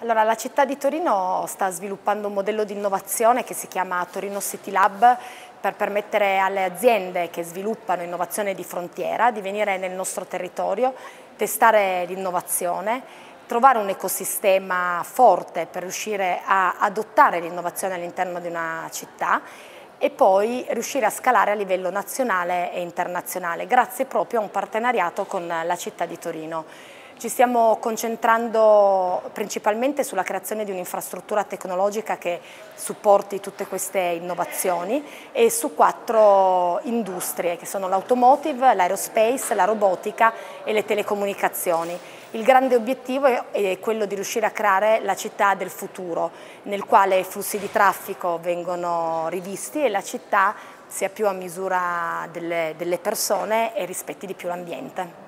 Allora, la città di Torino sta sviluppando un modello di innovazione che si chiama Torino City Lab per permettere alle aziende che sviluppano innovazione di frontiera di venire nel nostro territorio, testare l'innovazione, trovare un ecosistema forte per riuscire a adottare l'innovazione all'interno di una città e poi riuscire a scalare a livello nazionale e internazionale, grazie proprio a un partenariato con la città di Torino. Ci stiamo concentrando principalmente sulla creazione di un'infrastruttura tecnologica che supporti tutte queste innovazioni e su 4 industrie che sono l'automotive, l'aerospace, la robotica e le telecomunicazioni. Il grande obiettivo è quello di riuscire a creare la città del futuro, nel quale i flussi di traffico vengono rivisti e la città sia più a misura delle persone e rispetti di più l'ambiente.